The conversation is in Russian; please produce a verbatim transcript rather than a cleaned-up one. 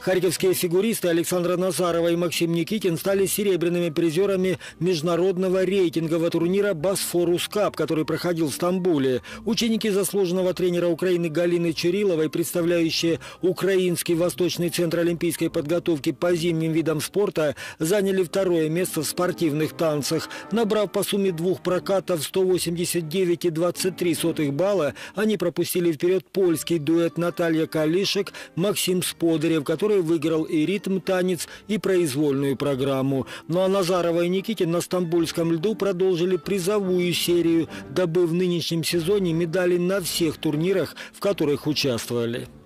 Харьковские фигуристы Александра Назарова и Максим Никитин стали серебряными призерами международного рейтингового турнира «Босфорус Кап», который проходил в Стамбуле. Ученики заслуженного тренера Украины Галины Чуриловой, представляющие Украинский восточный центр олимпийской подготовки по зимним видам спорта, заняли второе место в спортивных танцах. Набрав по сумме двух прокатов сто восемьдесят девять и двадцать три сотых балла, они пропустили вперед польский дуэт Наталья Калишек, Максим Сподарев, который выиграл и ритм-танец, и произвольную программу. Ну а Назарова и Никитин на стамбульском льду продолжили призовую серию, добыв в нынешнем сезоне медали на всех турнирах, в которых участвовали.